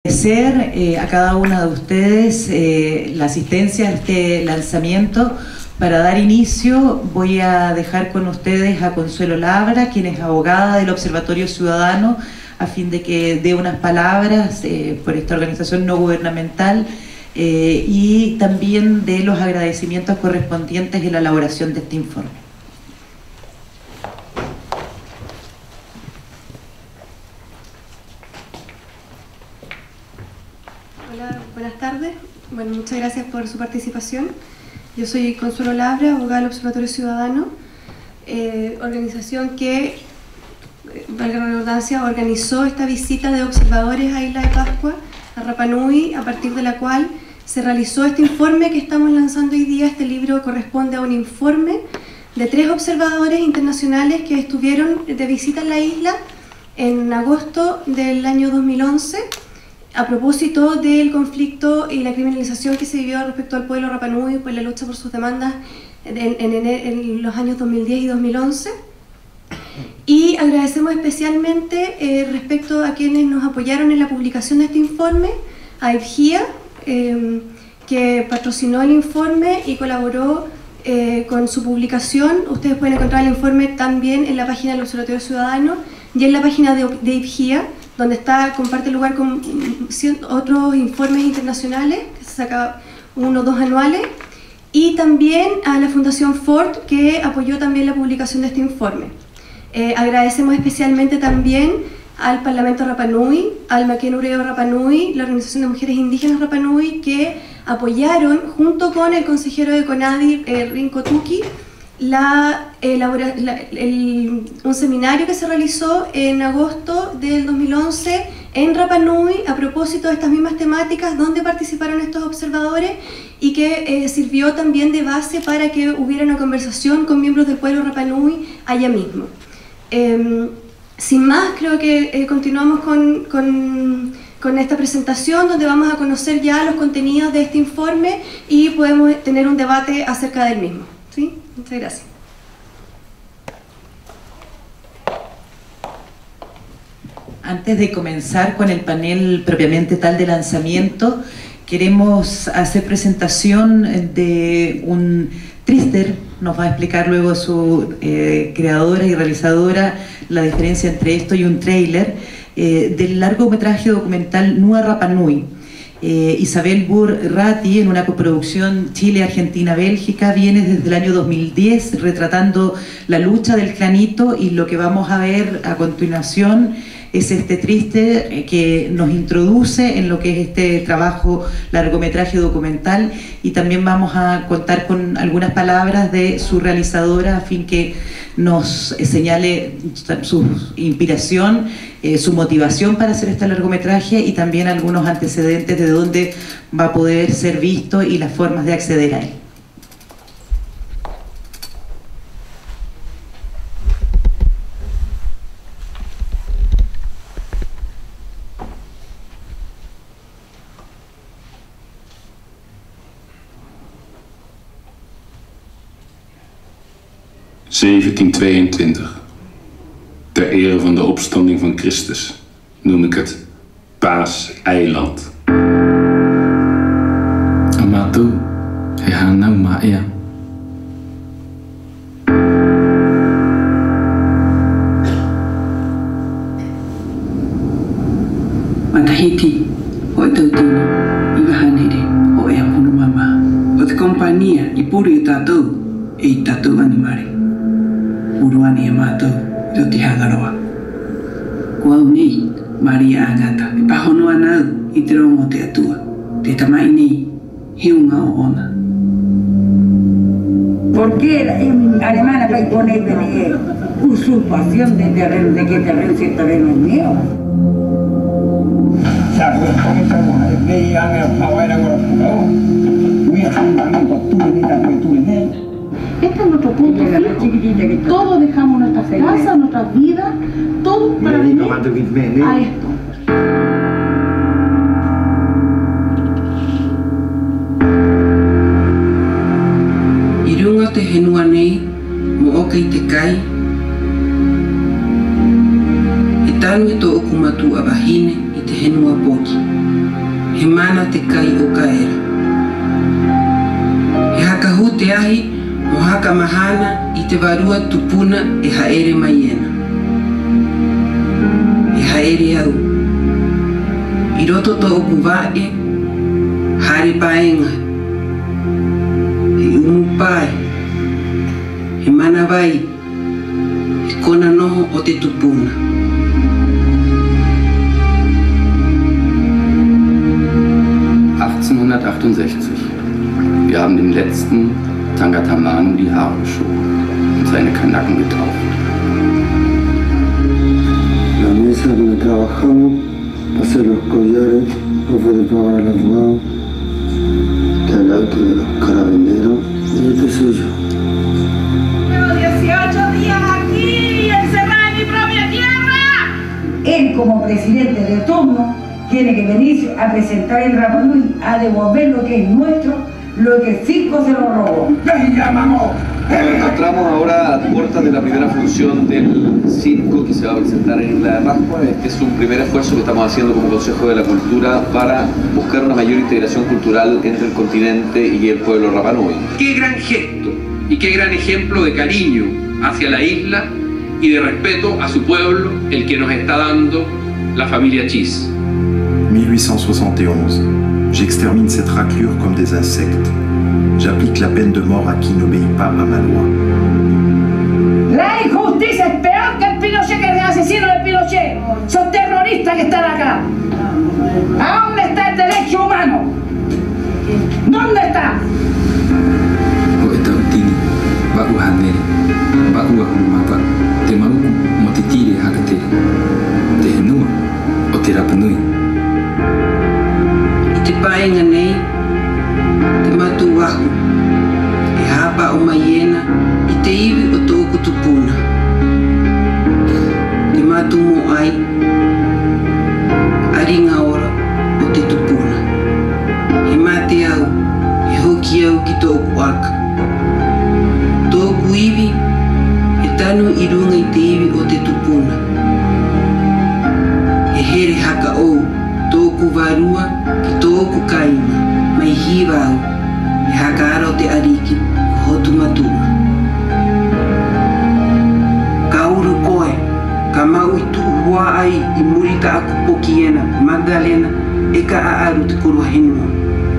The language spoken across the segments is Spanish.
Agradecer a cada una de ustedes la asistencia a este lanzamiento. Para dar inicio voy a dejar con ustedes a Consuelo Labra, quien es abogada del Observatorio Ciudadano, a fin de que dé unas palabras por esta organización no gubernamental y también de los agradecimientos correspondientes en la elaboración de este informe. Hola, buenas tardes. Bueno, muchas gracias por su participación. Yo soy Consuelo Labra, abogada del Observatorio Ciudadano, organización que, valga la redundancia, organizó esta visita de observadores a Isla de Pascua, a Rapa Nui, a partir de la cual se realizó este informe que estamos lanzando hoy día. Este libro corresponde a un informe de 3 observadores internacionales que estuvieron de visita en la isla en agosto del año 2011, a propósito del conflicto y la criminalización que se vivió respecto al pueblo Rapa Nui por la lucha por sus demandas en los años 2010 y 2011. Y agradecemos especialmente respecto a quienes nos apoyaron en la publicación de este informe, a IBGIA, que patrocinó el informe y colaboró con su publicación. Ustedes pueden encontrar el informe también en la página del Observatorio Ciudadano y en la página de IBGIA, donde comparte lugar con otros informes internacionales, que se saca 1 o 2 anuales, y también a la Fundación Ford, que apoyó también la publicación de este informe. Agradecemos especialmente también al Parlamento Rapa Nui, al Maquén Ureo Rapa Nui, la Organización de Mujeres Indígenas Rapa Nui, que apoyaron, junto con el consejero de CONADI, Rinko Tuki, un seminario que se realizó en agosto del 2011 en Rapa Nui a propósito de estas mismas temáticas, donde participaron estos observadores y que sirvió también de base para que hubiera una conversación con miembros del pueblo Rapa Nui allá mismo. Sin más, creo que continuamos con esta presentación, donde vamos a conocer ya los contenidos de este informe y podemos tener un debate acerca del mismo. ¿Sí? Muchas gracias. Antes de comenzar con el panel propiamente tal de lanzamiento, queremos hacer presentación de un tríster. Nos va a explicar luego su creadora y realizadora la diferencia entre esto y un tráiler del largometraje documental Nua Rapa Nui. Isabel Burr-Ratti, en una coproducción Chile-Argentina-Bélgica, viene desde el año 2010 retratando la lucha del clanito, y lo que vamos a ver a continuación es este triste que nos introduce en lo que es este trabajo largometraje documental, y también vamos a contar con algunas palabras de su realizadora a fin que nos señale su inspiración, su motivación para hacer este largometraje y también algunos antecedentes de dónde va a poder ser visto y las formas de acceder a él. (1722). Ter ere van de opstanding van Christus noem ik het Paaseiland. Amatu he hanau ma'ia. Matahiti o e tautini i wahanere o e apunu mama. O te kompania i puri i tātou e i tātou animare. Uruani e mātou i o te hangaroa. Ko au nei, Maria Angata, e pahonoa nau i te rongo te atua. Te tamai nei, hiunga o ona. ¿Por qué la alemana va a imponer usurpación de terreno, de qué terreno, si el terreno es mío? Este es nuestro punto fijo. Todos dejamos nuestras casas, nuestras vidas, todo para venir a esto. Irunga te henua nei, mo oka i te kai. E tanu e to oku matu a wahine i te henua poki. he mana te kai o ka era. He haka hu te ahi mo haka mahana I te varua tupuna e haere maiena. E haere au. I roto to o kuvae, hare paenga. He umu pae. He mana vai. He kona noho o te tupuna. 1868. Wir haben dem letzten Tangata Manu die Haare geschoren und seine Kanaken getauft. La mesa donde trabajamos, hacer los collares, no puede pagar al abogado, que al auto de los carabineros, y este suyo. Llevo 18 días aquí, encerrada en mi propia tierra. Él, como presidente de turno, tiene que venir a presentar en Rapa Nui a devolver lo que es nuestro, lo que el fisco se lo robó. ¡Venga, mamó! Nos encontramos ahora a puertas de la primera función del circo que se va a presentar en Isla de Pascua. Este es un primer esfuerzo que estamos haciendo como Consejo de la Cultura para buscar una mayor integración cultural entre el continente y el pueblo Rapa Nui. Qué gran gesto y qué gran ejemplo de cariño hacia la isla y de respeto a su pueblo el que nos está dando la familia Chis. 1871. J'extermine cette raclure comme des insectes. J'applique la peine de mort à qui n'obéit pas à ma loi. La injusticia es peor que el Pinochet, que el asesino de Pinochet. Son terroristas que están acá. ¿A dónde está el derecho humano? ¿Dónde está? Oetautini, Bakuhanere, Bakuahumapa, te maluku motitiri hakate, te henua, o te rapanui. Te paenga nei, te matu wahu, e hapa o maiena, I te iwi o tōku tupuna. Te matu mo ai, aringa ora o te tupuna. He mate au, he hoki au ki tōku aka. Tōku iwi, he tanu I runga I te iwi o te tupuna. He here haka ou, tōku varua ki tōku kaima, mai hiwa au, e haka ara o te ariki, ko hotu matua. Ka uru koe, ka mau I tuuhua ai I murita aku pokiena, Magdalena, e ka aaru te kuru henua.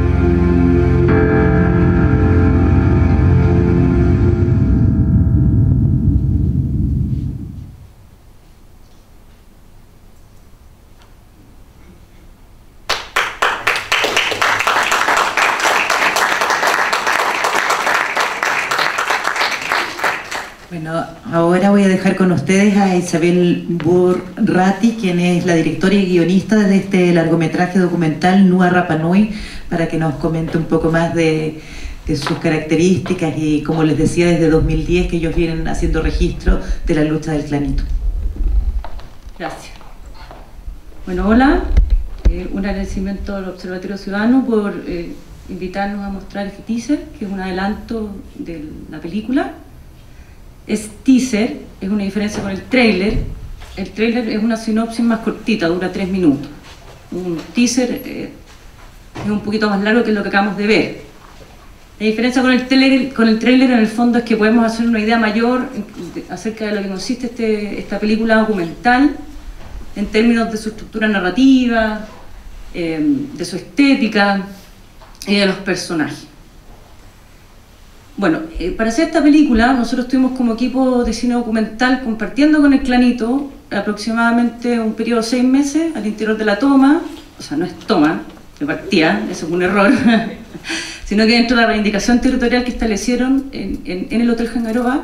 Bueno, ahora voy a dejar con ustedes a Isabel Burrati, quien es la directora y guionista de este largometraje documental Nua Rapa Nui, para que nos comente un poco más de sus características y, como les decía, desde 2010 que ellos vienen haciendo registro de la lucha del clanito. Gracias. Bueno, hola. Un agradecimiento al Observatorio Ciudadano por invitarnos a mostrar este teaser, que es un adelanto de la película. Es teaser, es una diferencia con el tráiler. El tráiler es una sinopsis más cortita, dura 3 minutos. Un teaser es un poquito más largo que lo que acabamos de ver. La diferencia con el tráiler en el fondo es que podemos hacer una idea mayor acerca de lo que consiste esta película documental en términos de su estructura narrativa, de su estética y de los personajes. Bueno, para hacer esta película nosotros estuvimos como equipo de cine documental compartiendo con el Clanito aproximadamente un periodo de 6 meses al interior de la toma, o sea, no es toma, de partida, eso es un error, sino que dentro de la reivindicación territorial que establecieron en el Hotel Jangaroa,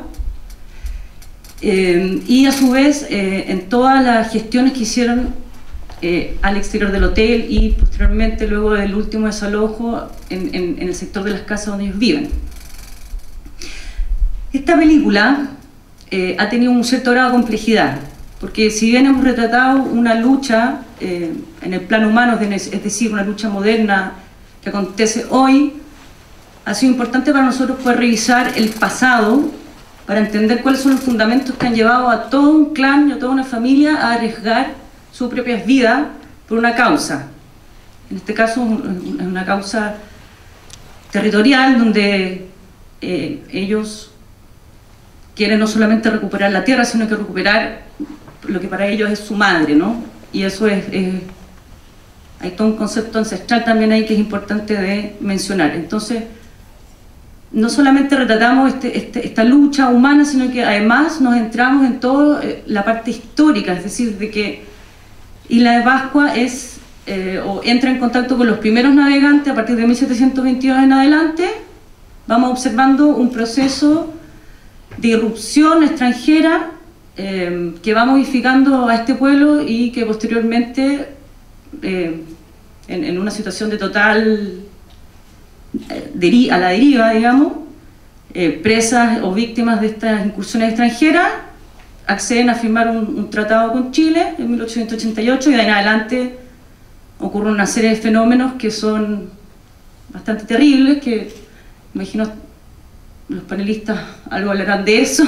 y a su vez en todas las gestiones que hicieron al exterior del hotel y posteriormente luego del último desalojo en el sector de las casas donde ellos viven. Esta película ha tenido un cierto grado de complejidad, porque si bien hemos retratado una lucha en el plano humano, es decir, una lucha moderna que acontece hoy, ha sido importante para nosotros poder revisar el pasado para entender cuáles son los fundamentos que han llevado a todo un clan y a toda una familia a arriesgar sus propias vidas por una causa. En este caso es una causa territorial donde ellos quieren no solamente recuperar la tierra, sino que recuperar lo que para ellos es su madre, ¿no? Y eso hay todo un concepto ancestral también ahí que es importante de mencionar. Entonces, no solamente retratamos esta lucha humana, sino que además nos entramos en toda la parte histórica, es decir, de que Isla de Pascua entra en contacto con los primeros navegantes a partir de 1722 en adelante. Vamos observando un proceso de irrupción extranjera que va modificando a este pueblo y que posteriormente, en una situación de total a la deriva, digamos, presas o víctimas de estas incursiones extranjeras, acceden a firmar un tratado con Chile en 1888 y de ahí en adelante ocurre una serie de fenómenos que son bastante terribles, que imagino los panelistas algo hablarán de eso.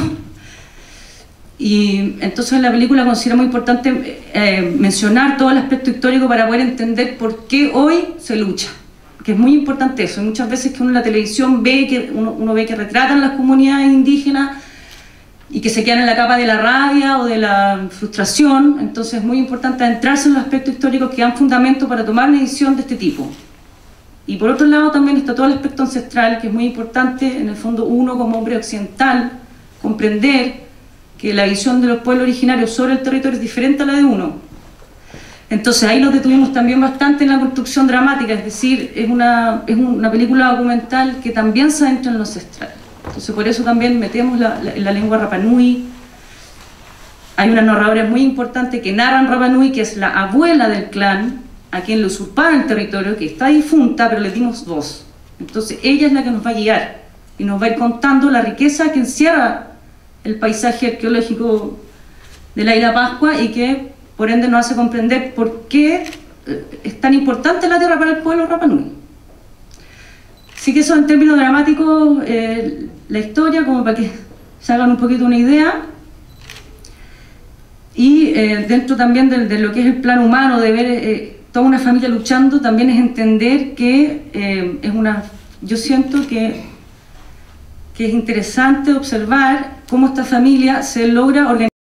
Y entonces en la película considero muy importante mencionar todo el aspecto histórico para poder entender por qué hoy se lucha, que es muy importante eso. Hay muchas veces que uno en la televisión ve que uno ve que retratan las comunidades indígenas y que se quedan en la capa de la rabia o de la frustración. Entonces es muy importante adentrarse en los aspectos históricos que dan fundamento para tomar una decisión de este tipo. Y por otro lado también está todo el aspecto ancestral, que es muy importante, en el fondo uno como hombre occidental, comprender que la visión de los pueblos originarios sobre el territorio es diferente a la de uno. Entonces ahí nos detuvimos también bastante en la construcción dramática, es decir, es una película documental que también se adentra en lo ancestral. Entonces por eso también metemos la lengua Rapa Nui. Hay unas narradoras muy importantes que narran Rapa Nui, que es la abuela del clan, a quien le usurparon el territorio, que está difunta, pero le dimos voz. Entonces ella es la que nos va a guiar y nos va a ir contando la riqueza que encierra el paisaje arqueológico de la Isla Pascua y que por ende nos hace comprender por qué es tan importante la tierra para el pueblo Rapa Nui. Así que eso en términos dramáticos, la historia, como para que se hagan un poquito una idea. Y dentro también de lo que es el plano humano, de ver toda una familia luchando, también es entender que yo siento que es interesante observar cómo esta familia se logra organizar.